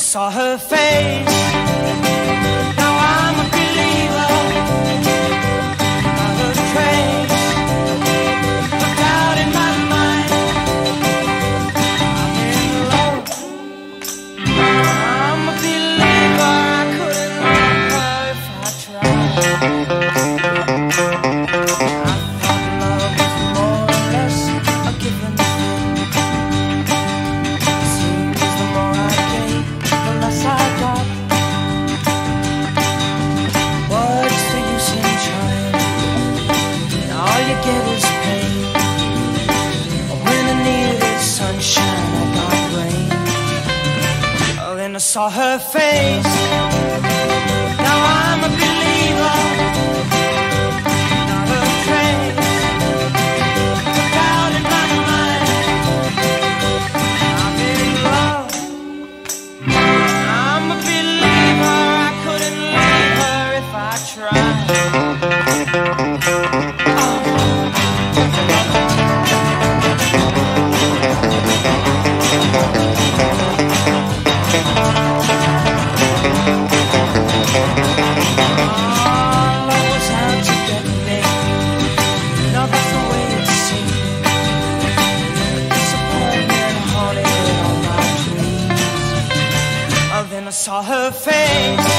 saw her face. Now I'm a believer. Not a trace of doubt in my mind. I'm in love. I'm a believer. I couldn't love her if I tried. I thought love was more or less a given thing. Seems the more I gave, the less I got. What's the use in trying? And all you get is pain. When I needed sunshine, I got rain. Oh, then I saw her face. Now I'm a believer. Not a trace of doubt in my mind. I'm in love. I'm a believer. I couldn't leave her if I tried. Love was out to get me. Now that's the way it seemed. Disappointment haunted all my dreams. Oh, then I saw her face.